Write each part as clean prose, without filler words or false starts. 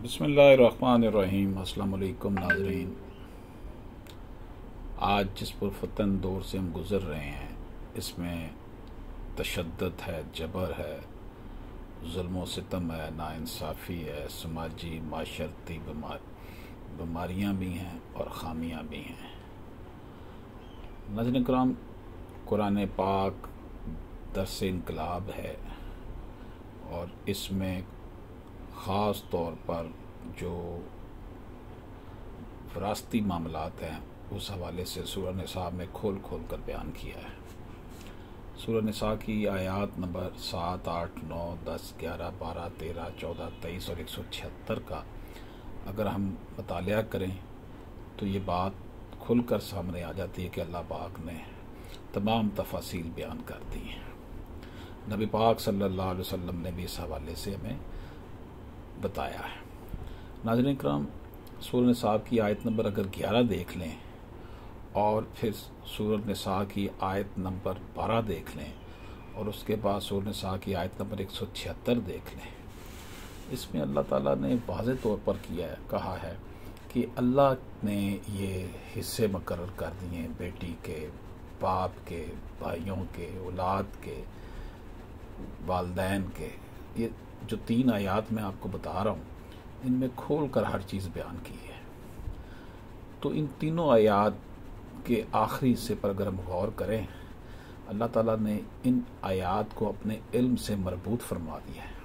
बिस्मिल्लाहिर्रहमानिर्रहीम। अस्सलाम वालेकुम नाज़रीन। आज जिस पुरफतन दौर से हम गुज़र रहे हैं इसमें तशद्दुद है, जबर है, जुल्म व सितम है, नाइंसाफ़ी है, समाजी माशरती बीमारियाँ भी हैं और ख़ामियाँ भी हैं। नाज़रीन किराम, कुरान पाक दर्स इनकलाब है और इसमें ख़ास तौर पर जो विरासती मामलात हैं उस हवाले से सूरह निसा में खोल कर बयान किया है। सूरह निसा की आयात नंबर 7, 8, 9, 10, 11, 12, 13, 14, 23 और 176 का अगर हम मुतालिया करें तो ये बात खुलकर सामने आ जाती है कि अल्लाह पाक ने तमाम तफासील बयान कर दी हैं। नबी पाक सल्लल्लाहु अलैहि वसल्लम ने भी इस हवाले से हमें बताया है। नाज़रीन किराम, सूरह निसा की आयत नंबर अगर 11 देख लें और फिर सूरह निसा की आयत नंबर 12 देख लें और उसके बाद सूरह निसा की आयत नंबर 176 देख लें, इसमें अल्लाह ताला ने वाज़ेह तौर पर कहा है कि अल्लाह ने ये हिस्से मुकर्रर कर दिए हैं बेटी के, बाप के, भाइयों के, औलाद के, वालदैन के। ये जो 3 आयात मैं आपको बता रहा हूँ इनमें खोल कर हर चीज़ बयान की है। तो इन तीनों आयात के आखिरी हिस्से पर अगर हम गौर करें, अल्लाह ताला ने इन आयात को अपने इल्म से मरबूत फरमा दिया है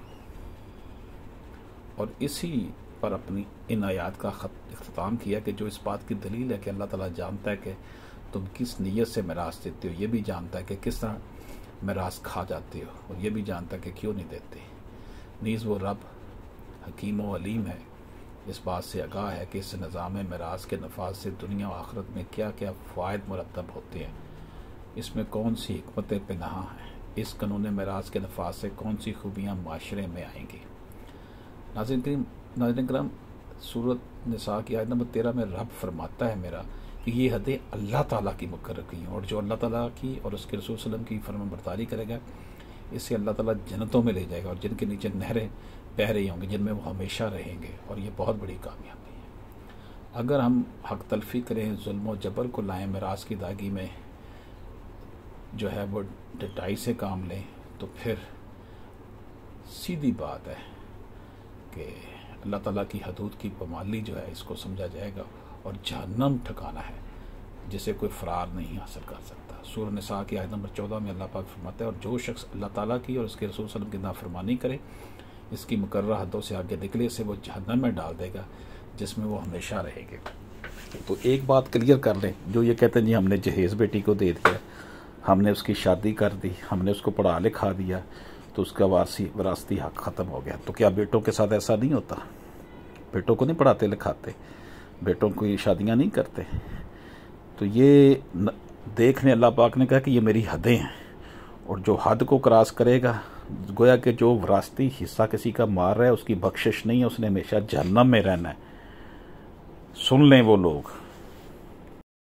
और इसी पर अपनी इन आयात का इख्तिताम किया कि जो इस बात की दलील है कि अल्लाह ताला जानता है कि तुम किस नीयत से मिरास देते हो, ये भी जानता है कि किस तरह मिरास खा जाते हो और ये भी जानता है कि क्यों नहीं देते। नीज़ वो रब हकीम व अलीम है, इस बात से आगाह है कि इस निज़ाम मिरास के नफाज से दुनिया व आखिरत में क्या क्या फ़वाइद मुरतब होते हैं, इसमें कौन सी हिकमतें पनाह हैं, इस कानून मिरास के नफाज से कौन सी खूबियाँ माशरे में आएंगी। नाज़रीन करम, सूरत निसा की आयत नंबर 13 में रब फरमाता है मेरा कि ये हदें अल्लाह ताला की मुकर्रर की हैं और जो अल्लाह ताला की और उसके रसूल सल्लल्लाहु अलैहि वसल्लम की फरमाबरदारी करेगा इससे अल्लाह ताला जन्नतों में ले जाएगा और जिनके नीचे नहरें बह रही होंगी, जिनमें वो हमेशा रहेंगे और ये बहुत बड़ी कामयाबी है। अगर हम हक तलफी करें, जुल्म व जबर को लाएँ, मिरास की दागी में जो है वो डटाई से काम लें, तो फिर सीधी बात है कि अल्लाह ताला की हदूद की पामाली जो है इसको समझा जाएगा और जहन्नम ठिकाना है जिसे कोई फरार नहीं हासिल कर सकता। सूरह निसा की आयत नंबर 14 में अल्लाह पाक फरमाता है और जो शख्स अल्लाह ताला की और उसके रसूल सल्लल्लाहु अलैहि वसल्लम की नाफरमानी करे, इसकी मुकर्रर हदों से आगे निकले से वो जहन्नम में डाल देगा जिसमें वो हमेशा रहेंगे। तो एक बात क्लियर कर लें, जो ये कहते हैं जी हमने जहेज़ बेटी को दे दिया, हमने उसकी शादी कर दी, हमने उसको पढ़ा लिखा दिया तो उसका विरासती हक ख़त्म हो गया। तो क्या बेटों के साथ ऐसा नहीं होता? बेटों को नहीं पढ़ाते लिखाते, बेटों की शादियाँ नहीं करते? तो ये देखने अल्लाह पाक ने कहा कि ये मेरी हदें हैं और जो हद को क्रॉस करेगा, गोया कि जो विरासती हिस्सा किसी का मार रहा है उसकी बख्शिश नहीं है, उसने हमेशा जहन्नम में रहना है। सुन लें वो लोग